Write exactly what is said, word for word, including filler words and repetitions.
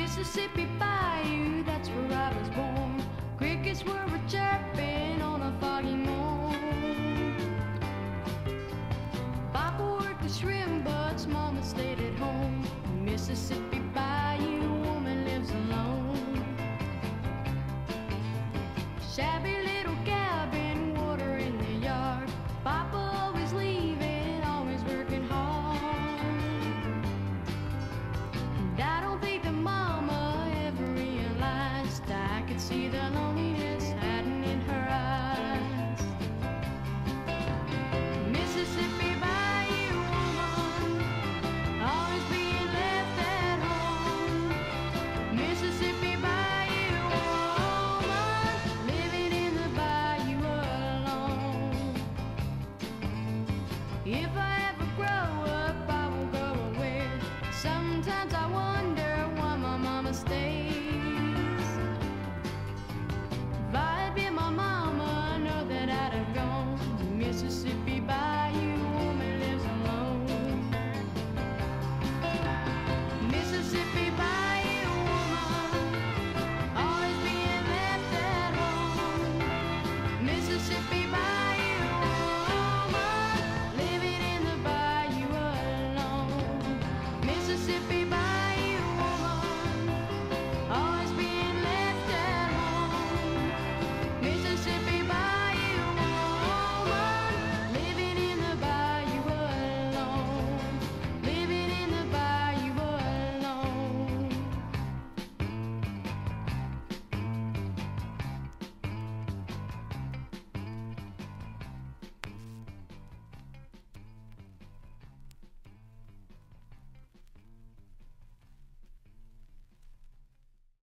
Mississippi Bayou, that's where I was born. Crickets were a chirping on a foggy morn. Papa worked the shrimp butts, Mama stayed at home. Mississippi Bayou, woman lives alone. Shabby little cabin, water in the yard. Papa always leaving, always working hard. And I don't think that Mama ever realized I could see the loneliness hiding in her eyes. Mississippi Bayou woman, always being left at home. Mississippi Bayou woman, living in the bayou alone. If